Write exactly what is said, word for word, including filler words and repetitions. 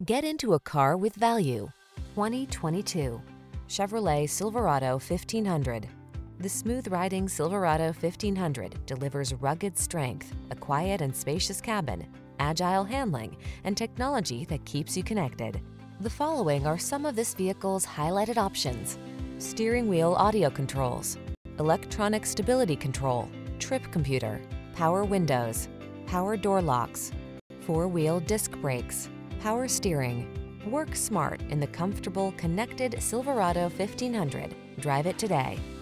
Get into a car with value. twenty twenty-two Chevrolet Silverado fifteen hundred. The smooth-riding Silverado fifteen hundred delivers rugged strength, a quiet and spacious cabin, agile handling, and technology that keeps you connected. The following are some of this vehicle's highlighted options: steering wheel audio controls, electronic stability control, trip computer, power windows, power door locks, four-wheel disc brakes, power steering. Work smart in the comfortable, connected Silverado fifteen hundred. Drive it today.